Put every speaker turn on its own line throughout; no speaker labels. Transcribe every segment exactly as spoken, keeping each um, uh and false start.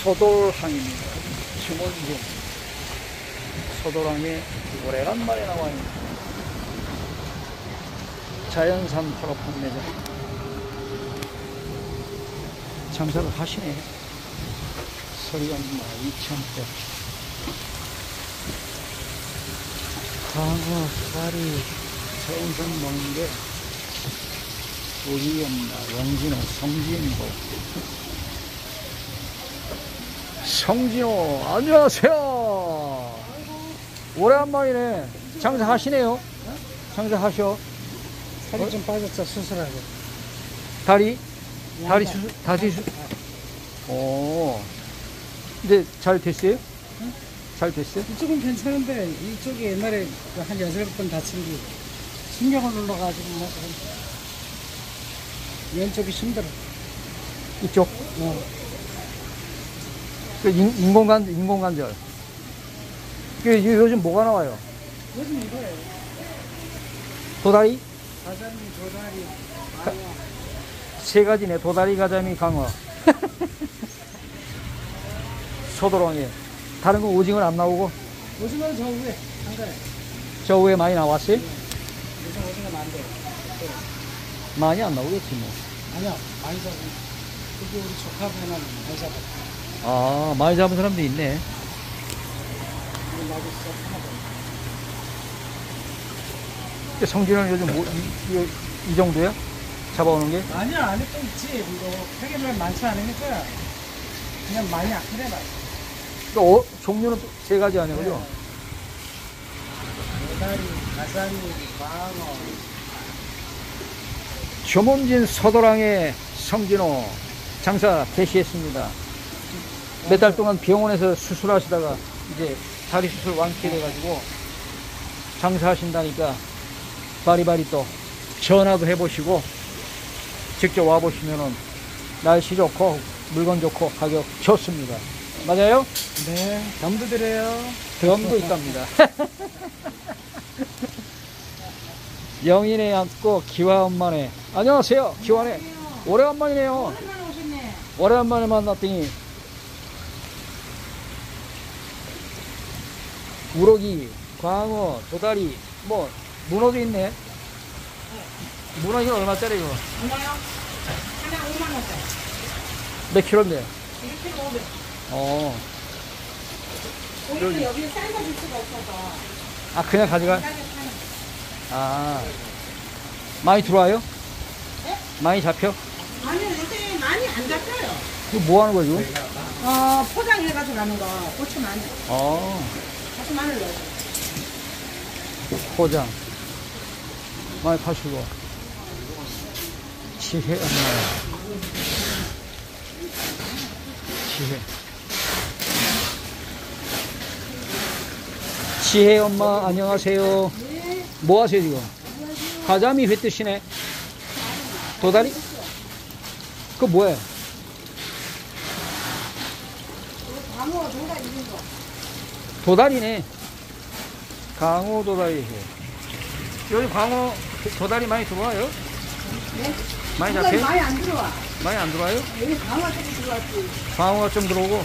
소돌항입니다. 주문진 소돌항에 오래간만에 나와 있는 자연산 화로 판매장. 장사를 하시네. 소리가 이천 대. 광어, 사리, 자연산 먹는 게 우리 엄마, 영진호, 성진보. 성진호, 안녕하세요. 오래간만이네. 장사하시네요. 장사하셔.
살이 좀 빠졌어, 수술하고.
다리? 다리 수술, 다리 수술. 오. 근데 잘 됐어요?
응?
잘 됐어요?
이쪽은 괜찮은데, 이쪽이 옛날에 한 여섯 번 다친 게 신경을 눌러가지고, 뭐, 왼쪽이 힘들어.
이쪽?
어.
그 인, 인공관, 인공관절. 그 요즘 뭐가 나와요?
요즘 이거예요.
도다리?
가자미, 도다리,
가,
강어.
세 가지네. 도다리, 가자미, 강어. 소도롱에. 다른 거 오징어는 안 나오고?
오징어는 저 위에, 한가에.
저 위에 많이 나왔어요?
요즘 오징어는 안 돼.
많이 안 나오겠지, 뭐.
아니야, 많이 잡은. 그게 우리 조카분은 많이 잡아.
아, 많이 잡은 사람도 있네.
우리 나도 진짜 하나
성진은 요즘 뭐, 이, 이, 이 정도야? 잡아오는 게?
아니야, 안에 또 있지. 이거 폐기물 많지 않으니까 그냥 많이 안 그래 봐.
그러니까 어, 종류는 세 가지 아니야, 그죠?
도다리, 가자미, 광어.
조문진 서도랑의 성진호 장사 개시했습니다. 몇 달 동안 병원에서 수술하시다가 이제 다리 수술 완쾌돼가지고 장사하신다니까 바리바리 또 전화도 해보시고 직접 와보시면은 날씨 좋고 물건 좋고 가격 좋습니다. 맞아요?
네, 덤도 드려요.
덤도 있답니다. 영인에 앉고 기와엄마네. 안녕하세요. 기와네. 오래간만이네요.
오랜만에 오셨네.
오래간만에 만났더니 우럭이, 광어, 도다리, 뭐 문어도 있네. 문어 이거 얼마짜리 이거?
문어요? 하나 오만 원짜리.
몇 킬로인데?
일 킬로 오백.
어.
우리는 여기 삶아 줄 수가 없어서
아 그냥 가져가?
싸게 파는.
아 많이 들어와요?
네?
많이 잡혀?
아니요, 요새 많이 안 잡혀요.
이거 뭐 하는 거죠?
어, 포장해가지고 가는 거. 고추 마늘.
어.
고추 마늘 넣어요.
포장 많이 파시고 지혜 엄마 지혜 지혜 엄마 안녕하세요.
네.
뭐 하세요 지금? 가자미 회 뜨시네. 도다리? 그거 뭐야?
광어, 도다리 이런 거.
도다리네. 강호 도다리 회. 여기 광어 도다리 많이 들어와요?
네?
많이
도다리
잡혀요?
많이 안 들어와.
많이 안 들어와요?
여기 광어 조금 들어왔지.
광어가 좀 들어오고.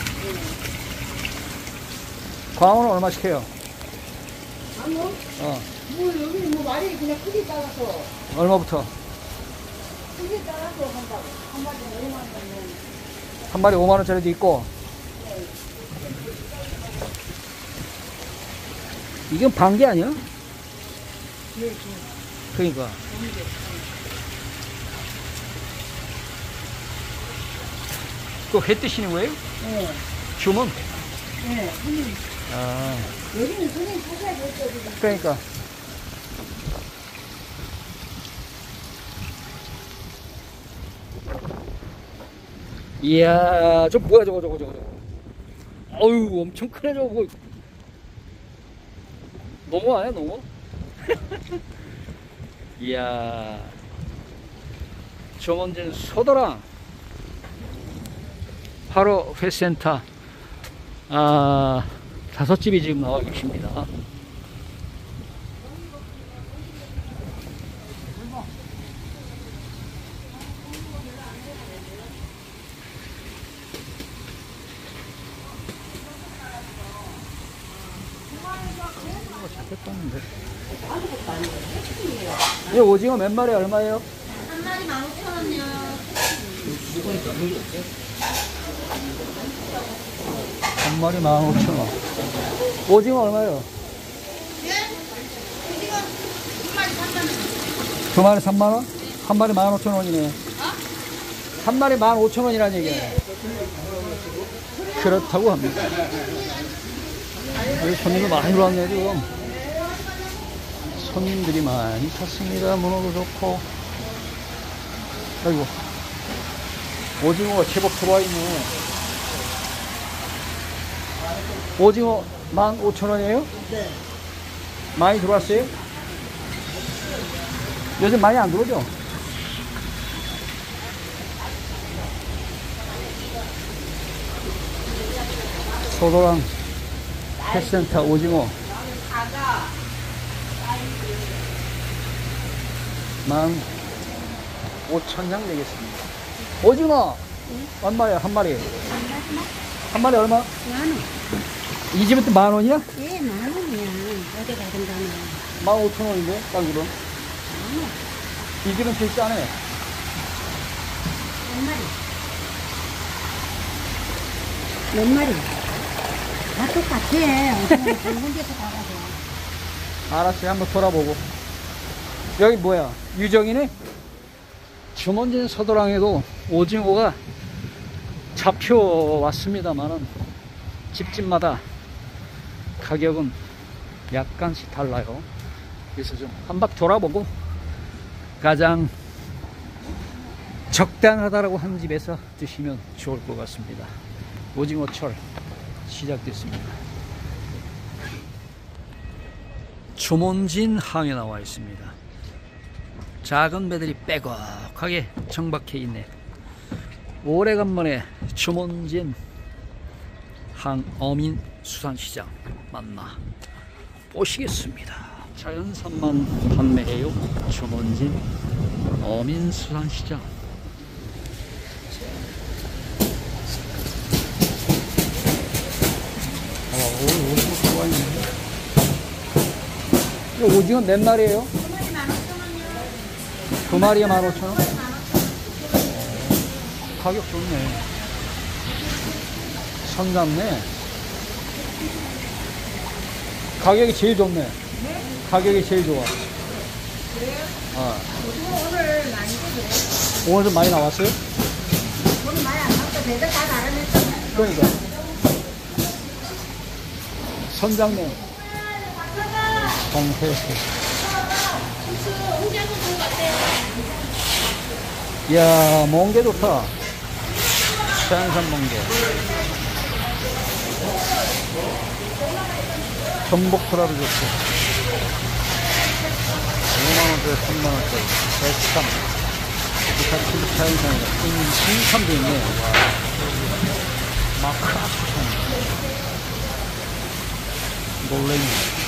광어는 얼마씩 해요?
광어?
어.
뭐, 여기는 뭐 말이 그냥 크기 따라서.
얼마부터?
크기 따라서 한다고. 한 마리 오만 원이면.
한 마리 오만 원짜리도 있고. 이건 반개 아니야?
네,
그러니까. 그거 회 뜨시는 거예요?
네.
주문?
네, 손님.
아.
여기는 손님 사셔야 될 거지.
그러니까. 이야, 저 뭐야, 저거, 저거, 저거, 저거. 어휴, 엄청 크네, 저거. 너무 아니야, 너무? 이야. 조문진 소도랑 바로 회센터. 아, 다섯 집이 지금 나와 계십니다. 오징어가 잡혔다는데. 이 오징어 몇 마리 얼마예요?
한 마리 만 오천 원이요.
한 마리 만 오천 원. 오징어 얼마예요?
예? 오징어 두 마리 삼만 원.
두 마리 삼만 원? 한 마리 만 오천 원이네. 한 마리 만 오천 원이라는 얘기예요. 그렇다고 합니다. 여기 손님들 많이 들어왔네, 지금. 손님들이 많이 탔습니다. 문어도 좋고. 아이고. 오징어가 제법 들어와 있네. 오징어 만 오천 원이에요?
네.
많이 들어왔어요? 요즘 많이 안 들어오죠? 소도랑 펫센터 오징어 만 오천 장 되겠습니다. 오징어 얼마예요? 한 마리? 한 마리 얼마?
만 원.
이 집은 만 원이야?
예, 만 원이야. 어디 가든가는.
만 오천 원인데 딱 이런. 이 집은 제일 싸네.
몇 마리? 몇 마리? 다 똑같아. 오징어는 한 군데서 가가지고.
알았어요. 한번 돌아보고. 여기 뭐야? 유정이네? 주문진 서도랑에도 오징어가 잡혀왔습니다만은 집집마다 가격은 약간씩 달라요. 그래서 좀 한 바퀴 돌아보고 가장 적당하다라고 하는 집에서 드시면 좋을 것 같습니다. 오징어철 시작됐습니다. 주문진 항에 나와 있습니다. 작은 배들이 빼곡하게 정박해 있네. 오래간만에 주문진 항 어민 수산시장 만나 보시겠습니다. 자연산만 판매해요. 주문진 어민 수산시장. 아, 오늘 오징어 들어와 있네. 이 오징어 몇 마리예요? 두 마리에 만 오천 원? 가격 좋네. 선 잡네. 가격이 제일 좋네. 가격이 제일 좋아.
그래요?
어.
오늘 많이 드세요.
오늘 좀 많이 나왔어요?
오늘 많이 안 나왔어. 배들 다 나름했잖아요.
그러니까. 선장님. 홍태수. 이야, 멍게 좋다. 자연산 멍게. 전복토라도 좋고. 오만 원짜리, 삼만 원짜리. 백삼. 이탈 자연산이다. 흰삼도 있네. 와. 마크아 수산. 놀래미.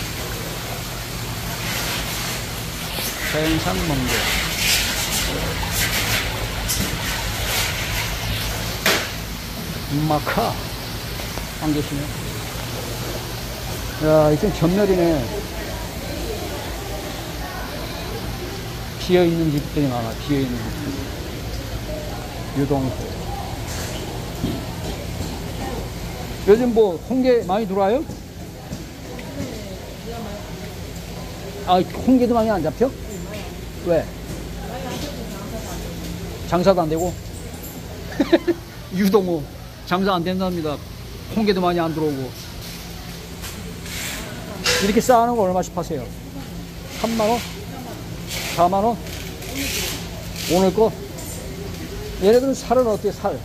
자연산 멍게. 마카 안 계시네. 야, 이쪽 전멸이네. 비어있는 집들이 많아. 비어있는 집들. 유동소. 요즘 뭐 홍게 많이 들어와요? 아, 홍게도 많이 안 잡혀? 왜? 장사도 안 되고? 유동호 장사 안 된답니다. 홍게도 많이 안 들어오고. 이렇게 쌓아놓은 거 얼마씩 파세요? 삼만 원? 사만 원? 오늘 거? 얘네들은 살은 어때요? 살?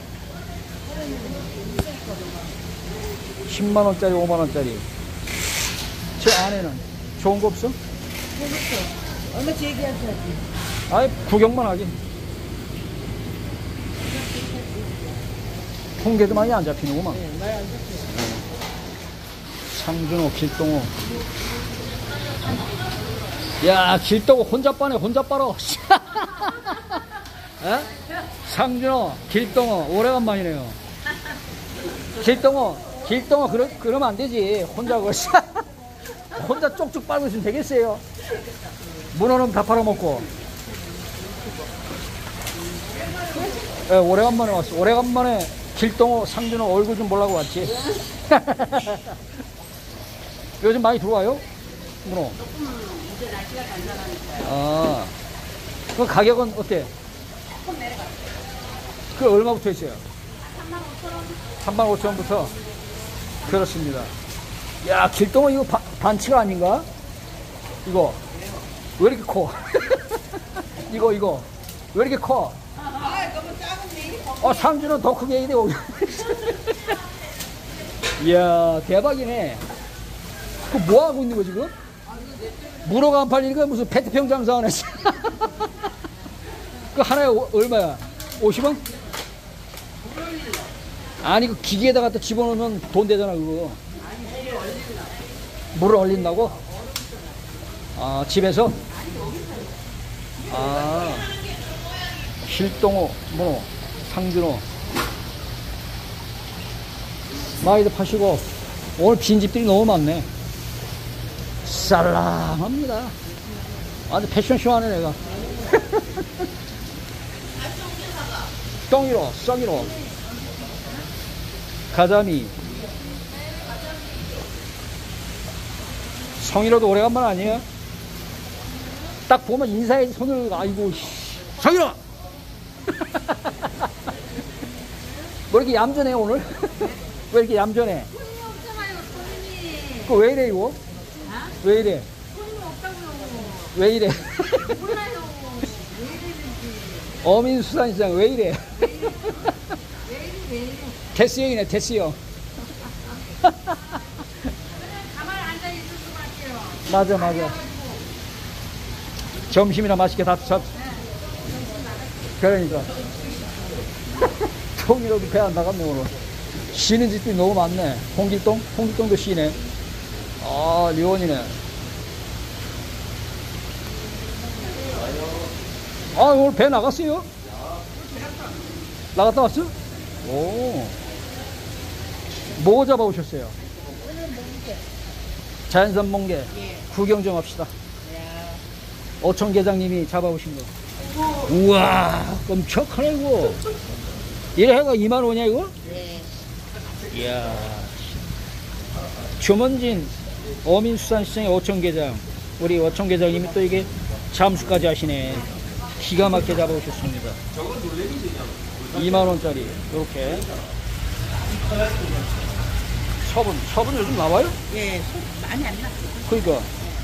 십만 원짜리, 오만 원짜리. 제 안에는 좋은 거 없어?
얼마치 얘기하셔야지.
아이, 구경만 하기. 홍게도 많이 안 잡히는구만.
네, 많이 안 잡혀요.
상준호, 길동호. 야, 길동호 혼자 빠네, 혼자 빨어. 에? 상준호, 길동호, 오래간만이네요. 길동호, 길동호, 그러, 그러면 안 되지. 혼자 그 혼자 쪽쪽 빨고 있으면 되겠어요. 문어는 다 팔아먹고. 예, 오래간만에 왔어. 오래간만에 길동호, 상준호 얼굴 좀 보려고 왔지. 요즘 많이 들어와요? 문어.
이제 날씨가 단단하니까.
아, 그 가격은 어때?
조금 내려가.
그 얼마부터 있어요?
삼만 오천 원.
삼만 오천 원부터. 그렇습니다. 야, 길동호 이거 바, 반치가 아닌가? 이거 왜 이렇게 커? 이거 이거 왜 이렇게 커?
아, 너무 작은데.
어, 상주는 더 크게 해야 돼. 이야, 대박이네. 그 뭐 하고 있는 거 지금? 문어가 안 팔리니까 무슨 페트병 장사하네. 그 하나에 오, 얼마야? 오십 원? 아니 그 기계에다가 또 집어넣으면 돈 되잖아 그거. 물을 얼린다고? 아, 집에서? 아, 길동호, 문어, 상준호 많이들 파시고. 오늘 빈집들이 너무 많네. 쌀랑합니다. 아주 패션쇼 하네 내가. 똥이로 썩이로 가자미. 성이로도 오래간만 아니에요? 딱 보면 인사해 손을. 아이고 성이로. 뭐 이렇게 얌전해 오늘? 왜 이렇게 얌전해?
손님이 없잖아요, 손님이.
그 왜 이래 이거?
아?
왜 이래?
손님이 없다고요.
왜 이래?
몰라요. 왜 이랬는지.
어민수산시장 왜 이래?
왜 이래, 왜 이래.
데스형이네 데스형.
그냥 가만히 앉아 있을 수밖에요.
맞아 맞아. 점심이나 맛있게 다 잡. 그러니까. 통이라도 배 안 나갔네 오늘. 쉬는 집들이 너무 많네. 홍길동? 홍길동도 쉬네. 아, 류원이네. 아, 오늘 배 나갔어요? 나갔다 왔어? 오. 뭐 잡아오셨어요? 자연산 멍게. 구경 좀 합시다. 어촌 계장님이 잡아오신 거. 우와, 끔찍하네 이거. 이래 해가 이만 원이야 이거?
네.
이야. 조먼진 어민수산시장의 어촌게장. 우리 어촌게장님이 또 이게 잠수까지 하시네. 기가 막히게 잡아오셨습니다. 이만 원짜리 이렇게. 서분, 서분 요즘 나와요?
예, 손 많이 안 나.
그러니까.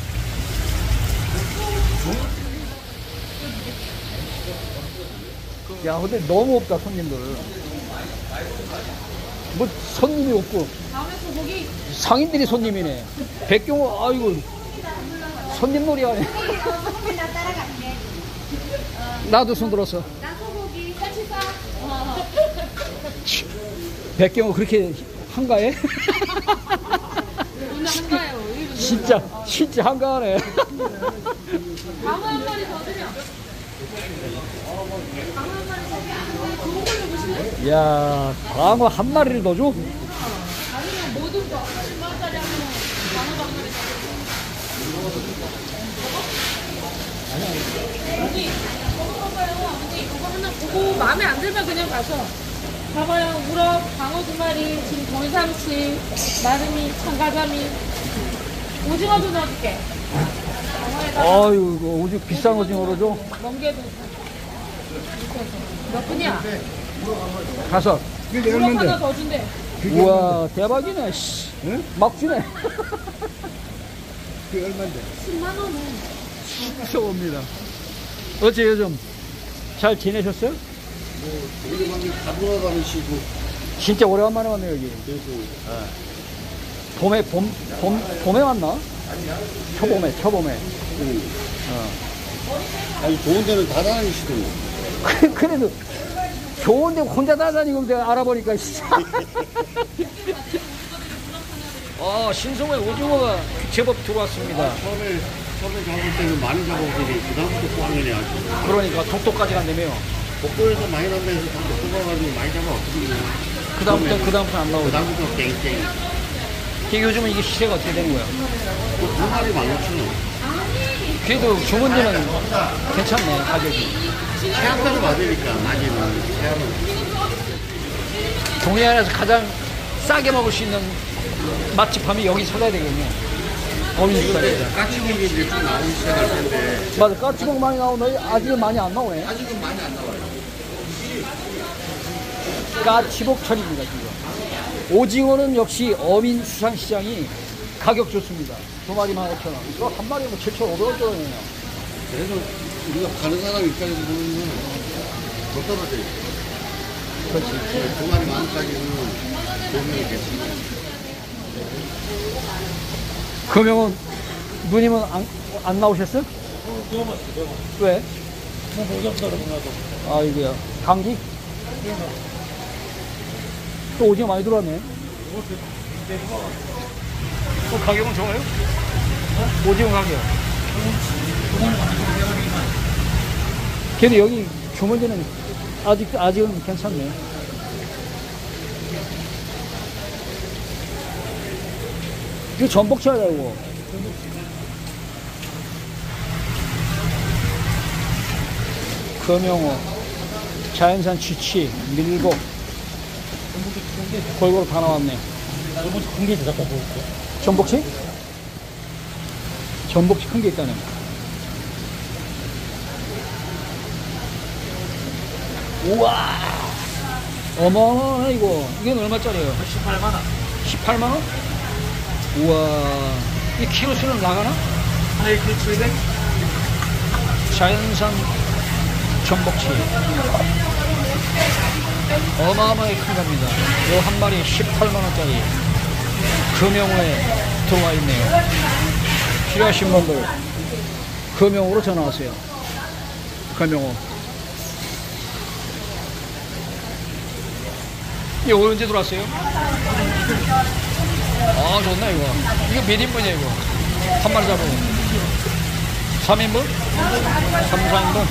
야, 근데 너무 없다 손님들. 뭐 손님이 없고
다음에 고기.
상인들이 손님이네. 백경호, 아이고 손님 놀이 하네.
소고기 나 따라갈게.
나도 손 들었어.
나 소고기 같이 싸.
백경호 그렇게 한가해?
오늘 한가해요.
진짜 진짜 한가하네.
방어 한 마리 더 드려. 방어 한 마리 더 드려. 좋은 걸로 보시네.
야, 광어 한 마리를 더 줘?
아니면 모두 더 십만 원짜리 하면 방어 한 마리 더 드려. 언니, 저거 봐봐요. 언니, 이거 하나 보고 마음에 안 들면 그냥 가서. 봐봐요. 우럭, 방어 두 마리, 지금 돌삼치, 마름이, 청가자미, 오징어도 넣어줄게. 방어에다가
아유, 이거 오죽 비싼 오징어로 줘?
멍게도. 몇 분이야?
다섯.
우럭 하나 더 준대.
우와, 대박이네. 씨.
응?
막 주네.
그게 얼마인데?
십만 원은.
무서웁니다. 어째 요즘 잘 지내셨어요?
가보러 가시고.
진짜 오래간만에 왔네 여기.
그래서
봄에 봄, 봄 봄에 왔나? 초봄에 초봄에.
응.
어.
아니 좋은 데는 다 다니시더니.
그- 그래도 좋은데 혼자 다다니고 내가 알아보니까 진짜. 아, 신성의 오징어가 제법 들어왔습니다.
처음에 처음에 잡을 때는 많이 잡아오더니 그다음부터 꽝이네 아주.
그러니까 독도까지 간다며요.
복도에서 많이 난다해서 다 뽑아가지고 많이 잡아왔거든요.
그 다음부터 그 다음부터 안 나오고.
그다음부터 땡땡.
이게 요즘은 이게 시세가 어떻게 되는 거야?
두 마리 만 오천 원.
그래도 주문지는 괜찮네, 가격이.
태양까지 받으니까 낮에는 태양은.
동해 안에서 가장 싸게 먹을 수 있는 맛집 하면 여기 찾아야 되겠네. 어민수산이.
까치고기 이제 좀 나오기 시작할 텐데
맞아, 까치국 많이 나오는데 아직은 많이 안 나오네.
아직은 많이 안 나와요.
까치복철입니다, 지금. 오징어는 역시 어민수산시장이 가격 좋습니다. 두 마리 만 오천 원. 이거 한 마리 뭐 칠천오백 원 정도네요.
그래서 우리가 가는 사람 입장에서 보면 더 떨어져 있어요.
그렇지.
두 마리 만 원까지는 보면 괜찮아요.
금영은 누님은 안, 안 나오셨어요? 왜? 아이고야. 감기? 또 오징어 많이 들어왔네. 어, 가격은 좋아요? 오징어 가격. 근데 여기 주문지는 아직, 아직은 괜찮네. 이거 전복치야, 이거. 금영어, 자연산 쥐치, 밀복, 골고루 다 나왔네.
전복치 큰 게 잡아 볼게요.
전복치? 전복치 큰 게 있다네. 우와! 어마어마하네, 이거. 이건 얼마짜리예요?
십팔만 원.
십팔만 원? 우와. 이 키로수는 나가나?
하나에 칠백?
자연산 전복치. 어마어마하게 큰 겁니다. 요 한 마리 십팔만 원짜리. 금영호에 들어와 있네요. 필요하신 분들 금영호로 전화하세요. 금영호. 이거 언제 들어왔어요? 아, 좋네, 이거. 이거 몇 인분이야, 이거? 한 마리 잡으면. 삼 인분? 삼, 사 인분?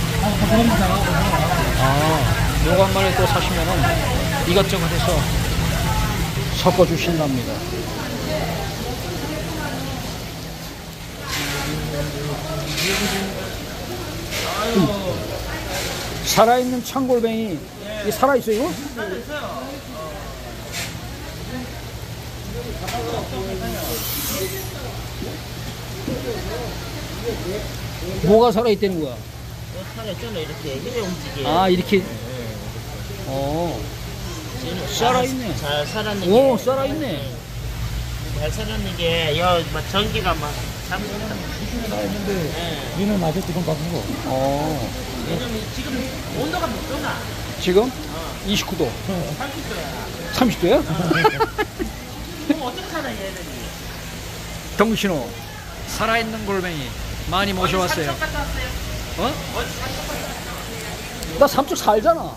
아, 요거 한 마리 또 사시면은 이것저것 해서 섞어주신답니다. 음. 살아있는 창골뱅이. 이게 살아있어, 이거? 뭐가 살아있다는 거야?
살아있잖아. 이렇게 힘에 움직여.
아, 이렇게. 어, 살아있네.
잘 살았는
오,
게.
살아있네.
잘 살았는 게, 여, 막 전기가 막 잡는다. 네.
얘는 맞아 지금 바꾸고.
어,
왜냐면 지금 온도가 몇 도나?
지금? 이십구 도. 삼십 도야?
그럼 어떻게 살아, 얘는?
동신호. 살아있는 골뱅이. 많이 모셔왔어요.
삼척 갔다 왔어요?
어?
어디 삼척 갔다 왔어요?
나 삼척 살잖아.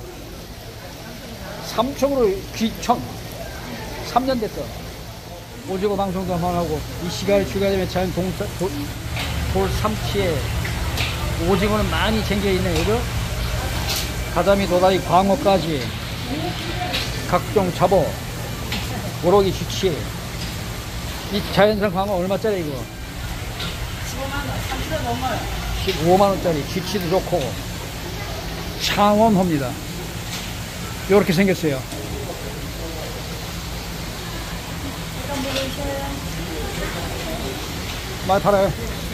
삼척으로 귀천. 삼 년 됐어. 오징어 방송도 한번 하고, 이 시간에 추가되면 자연 동, 도, 돌 삼치에 오징어는 많이 쟁겨있네, 그죠? 가자미, 도다리, 광어까지. 각종 잡어, 오로기, 쥐치. 이 자연산 광어 얼마짜리, 이거?
십오만 원, 삼 킬로그램 넘어요.
십오만 원짜리. 쥐치도 좋고. 창원호입니다. 요렇게 생겼어요. 많이 팔아요.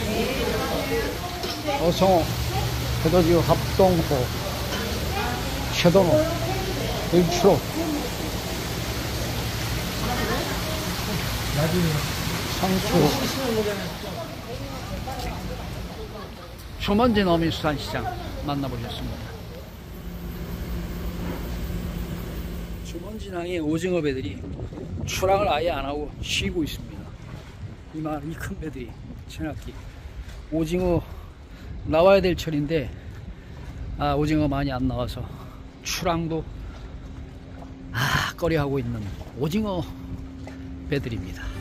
어성호, 대도지구 합동호, 최don호, 일추로, 상추, 초먼진 어민수산시장 만나보셨습니다. 초먼진항의 오징어 배들이 출항을 아예 안 하고 쉬고 있습니다. 이만 이 큰 배들이 지나기. 오징어 나와야 될 철인데 아, 오징어 많이 안 나와서 출항도 아 꺼려하고 있는 오징어 배들입니다.